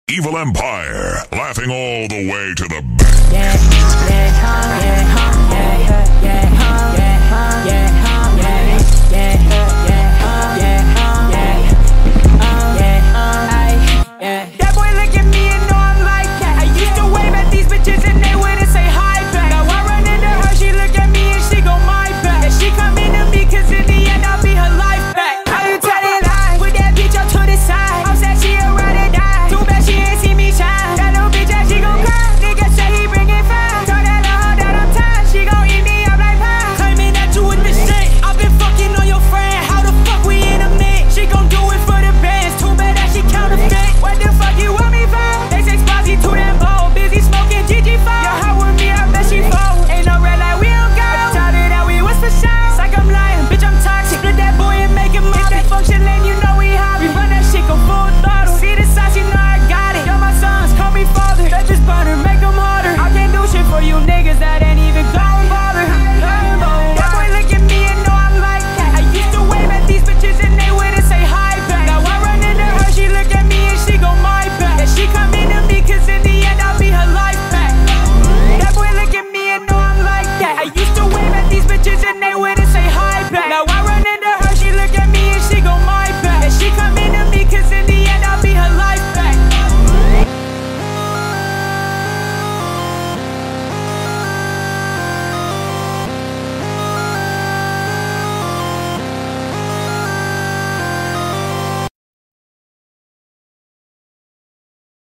Evil Empire, laughing all the way to the bank. Yeah, yeah, yeah, yeah, yeah, yeah, yeah, yeah, yeah.